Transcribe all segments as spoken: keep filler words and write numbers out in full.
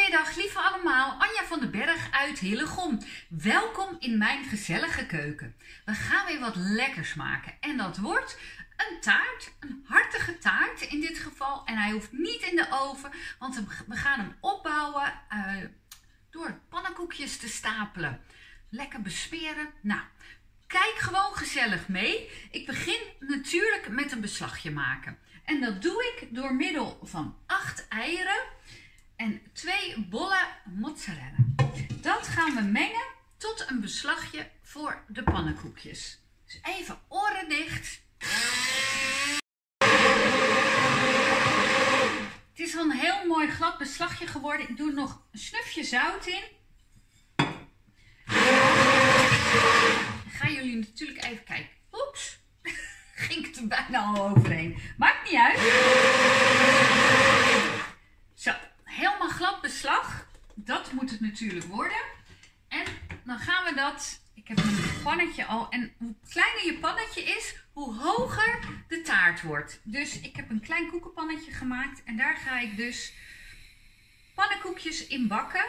Goedemiddag lieve allemaal, Anja van den Berg uit Hillegom. Welkom in mijn gezellige keuken. We gaan weer wat lekkers maken en dat wordt een taart, een hartige taart in dit geval. En hij hoeft niet in de oven, want we gaan hem opbouwen uh, door pannenkoekjes te stapelen. Lekker besmeren. Nou, kijk gewoon gezellig mee. Ik begin natuurlijk met een beslagje maken. En dat doe ik door middel van acht eieren en twee bollen mozzarella. Dat gaan we mengen tot een beslagje voor de pannenkoekjes. Dus even oren dicht. Het is al een heel mooi glad beslagje geworden. Ik doe er nog een snufje zout in. Dan gaan jullie natuurlijk even kijken. Oeps. Ging ik er bijna al overheen. Maakt niet uit. Zo, helemaal glad beslag. Dat moet het natuurlijk worden. En dan gaan we dat... Ik heb een pannetje al. En hoe kleiner je pannetje is, hoe hoger de taart wordt. Dus ik heb een klein koekenpannetje gemaakt. En daar ga ik dus pannenkoekjes in bakken.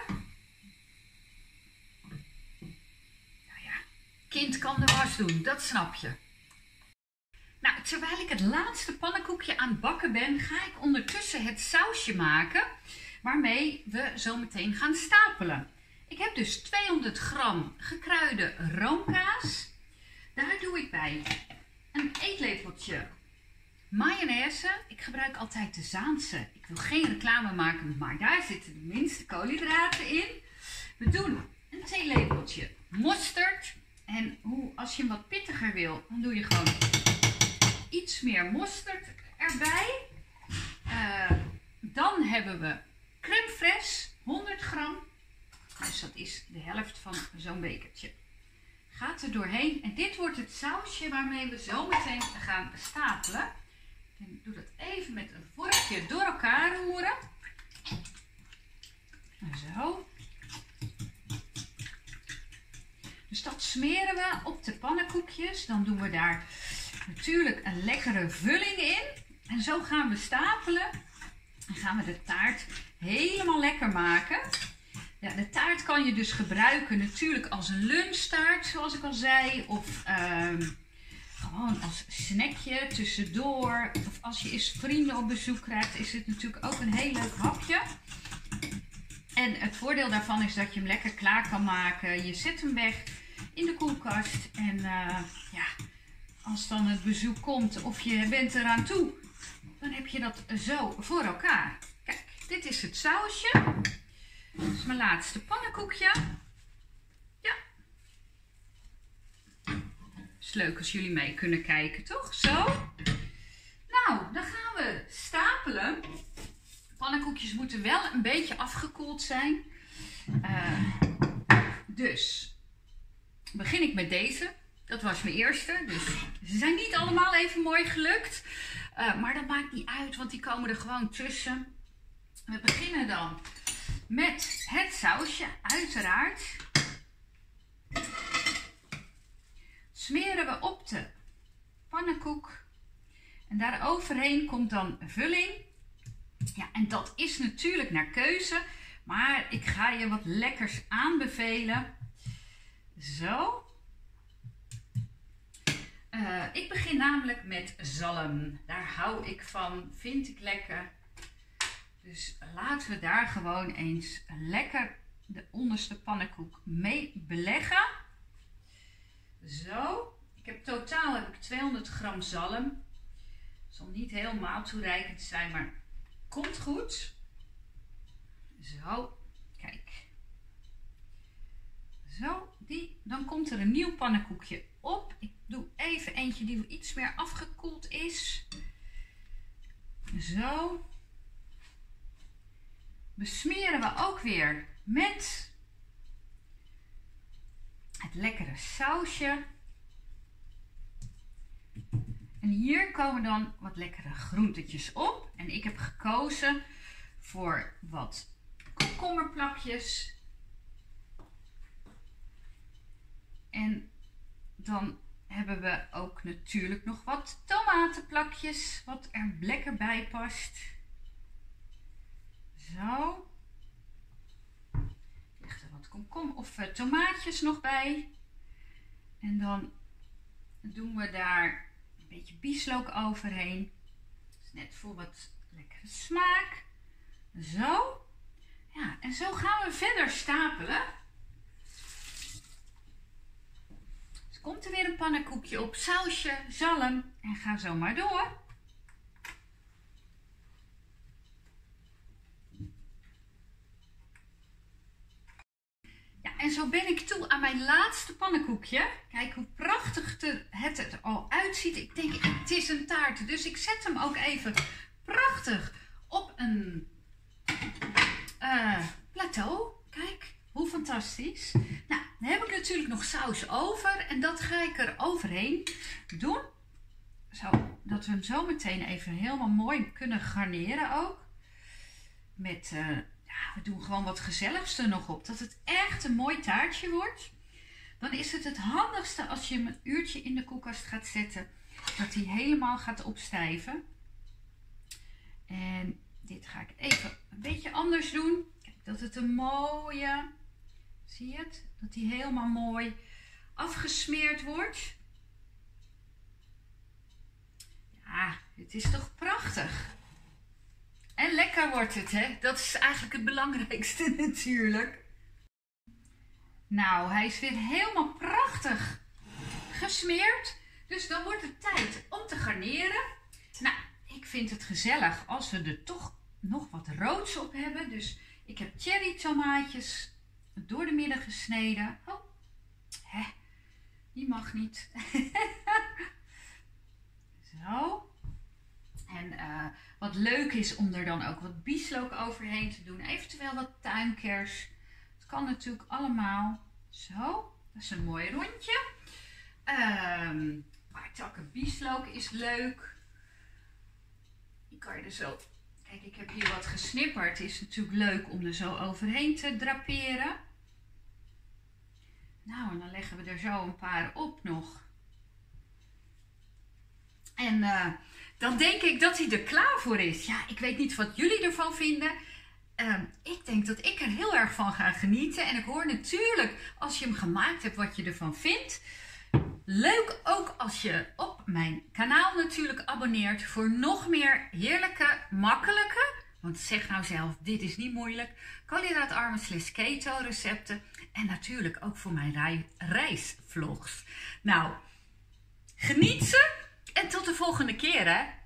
Nou ja, kind kan de was doen. Dat snap je. Nou, terwijl ik het laatste pannenkoekje aan het bakken ben, ga ik ondertussen het sausje maken waarmee we zo meteen gaan stapelen. Ik heb dus tweehonderd gram gekruide roomkaas. Daar doe ik bij een eetlepeltje mayonaise. Ik gebruik altijd de Zaanse. Ik wil geen reclame maken, maar daar zitten de minste koolhydraten in. We doen een theelepeltje mosterd. En hoe, als je hem wat pittiger wil, dan doe je gewoon iets meer mosterd erbij. Uh, dan hebben we crème fraîche, honderd gram. Dus dat is de helft van zo'n bekertje. Gaat er doorheen. En dit wordt het sausje waarmee we zo meteen gaan stapelen. Ik doe dat even met een vorkje door elkaar roeren. Zo. Dus dat smeren we op de pannenkoekjes. Dan doen we daar natuurlijk een lekkere vulling in. En zo gaan we stapelen. En gaan we de taart helemaal lekker maken. Ja, de taart kan je dus gebruiken natuurlijk als een lunchtaart, zoals ik al zei. Of uh, gewoon als snackje tussendoor. Of als je eens vrienden op bezoek krijgt, is het natuurlijk ook een heel leuk hapje. En het voordeel daarvan is dat je hem lekker klaar kan maken. Je zet hem weg in de koelkast. En uh, ja, als dan het bezoek komt of je bent eraan toe, dan heb je dat zo voor elkaar. Kijk, dit is het sausje. Dit is mijn laatste pannenkoekje. Ja. Is leuk als jullie mee kunnen kijken, toch? Zo. Nou, dan gaan we stapelen. Pannenkoekjes moeten wel een beetje afgekoeld zijn. Uh, dus begin ik met deze. Dat was mijn eerste. Dus ze zijn niet allemaal even mooi gelukt. Uh, maar dat maakt niet uit, want die komen er gewoon tussen. We beginnen dan met het sausje, uiteraard. Smeren we op de pannenkoek. En daar overheen komt dan vulling. Ja, en dat is natuurlijk naar keuze. Maar ik ga je wat lekkers aanbevelen. Zo. Uh, ik begin namelijk met zalm. Daar hou ik van, vind ik lekker. Dus laten we daar gewoon eens lekker de onderste pannenkoek mee beleggen. Zo. Ik heb totaal heb ik tweehonderd gram zalm. Het zal niet helemaal toereikend zijn, maar komt goed. Zo. Kijk. Zo. Die. Dan komt er een nieuw pannenkoekje op. Ik doe even eentje die iets meer afgekoeld is. Zo. Besmeren we ook weer met het lekkere sausje. En hier komen dan wat lekkere groentetjes op. En ik heb gekozen voor wat komkommerplakjes. En dan hebben we ook natuurlijk nog wat tomatenplakjes, wat er lekker bij past. Zo. kom, of uh, tomaatjes nog bij. En dan doen we daar een beetje bieslook overheen. Dus net voor wat lekkere smaak. Zo. Ja, en zo gaan we verder stapelen. Dus komt er weer een pannenkoekje op, sausje, zalm en ga zo maar door. Ja, en zo ben ik toe aan mijn laatste pannenkoekje. Kijk hoe prachtig het er al uitziet. Ik denk, het is een taart, dus ik zet hem ook even prachtig op een uh, plateau. Kijk, hoe fantastisch. Nou, dan heb ik natuurlijk nog saus over en dat ga ik er overheen doen. Zo, dat we hem zo meteen even helemaal mooi kunnen garneren ook. Met, uh, ja, we doen gewoon wat gezelligs er nog op. Dat het echt een mooi taartje wordt. Dan is het het handigste als je hem een uurtje in de koelkast gaat zetten. Dat hij helemaal gaat opstijven. En dit ga ik even een beetje anders doen. Kijk, dat het een mooie, zie je het? Dat hij helemaal mooi afgesmeerd wordt. Ja, het is toch prachtig. En lekker wordt het, hè? Dat is eigenlijk het belangrijkste natuurlijk. Nou, hij is weer helemaal prachtig gesmeerd. Dus dan wordt het tijd om te garneren. Nou, ik vind het gezellig als we er toch nog wat roods op hebben. Dus ik heb cherry tomaatjes door de midden gesneden. Oh, hè, die mag niet. Zo. En uh, wat leuk is om er dan ook wat bieslook overheen te doen. Eventueel wat tuinkers. Het kan natuurlijk allemaal. Zo, dat is een mooi rondje. Um, een paar takken bieslook is leuk. Die kan je er zo... Kijk, ik heb hier wat gesnipperd. Het is natuurlijk leuk om er zo overheen te draperen. Nou, en dan leggen we er zo een paar op nog. En uh, dan denk ik dat hij er klaar voor is. Ja, ik weet niet wat jullie ervan vinden. Uh, ik denk dat ik er heel erg van ga genieten. En ik hoor natuurlijk als je hem gemaakt hebt wat je ervan vindt. Leuk ook als je op mijn kanaal natuurlijk abonneert voor nog meer heerlijke, makkelijke, want zeg nou zelf, dit is niet moeilijk, koolhydraatarme slash keto recepten. En natuurlijk ook voor mijn reisvlogs. Nou, geniet ze en tot de volgende keer hè.